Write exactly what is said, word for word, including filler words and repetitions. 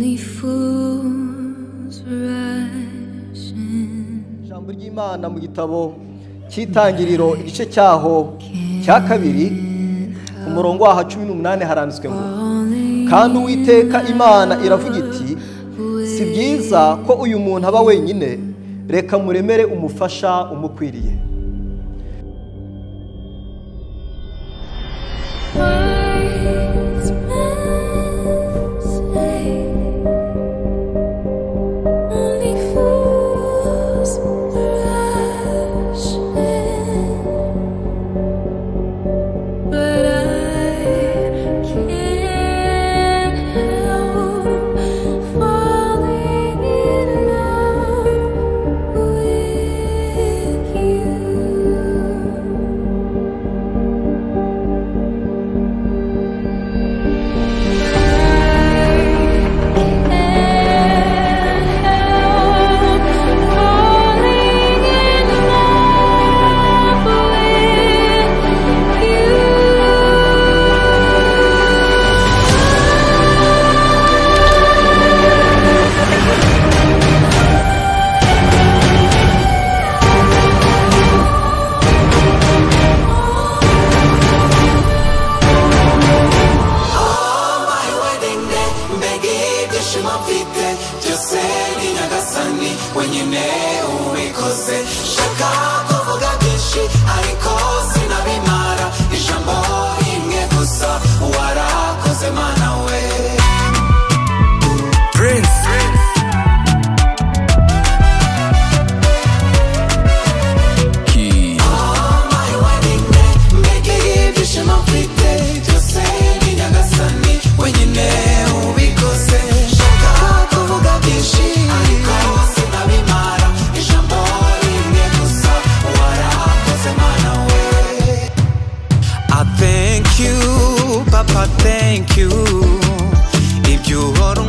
ijambo ry'Imana mu gitabo cy'Itangiriro igice cyaho cya kabiri ku murongo wa cumi n'umunani haranditswe ngo kandi Uwiteka Imana iravuga iti si byiza ko uyu muntu aba wenyine, reka muremere umufasha umukwiriye. Thank you, Papa, thank you. If you are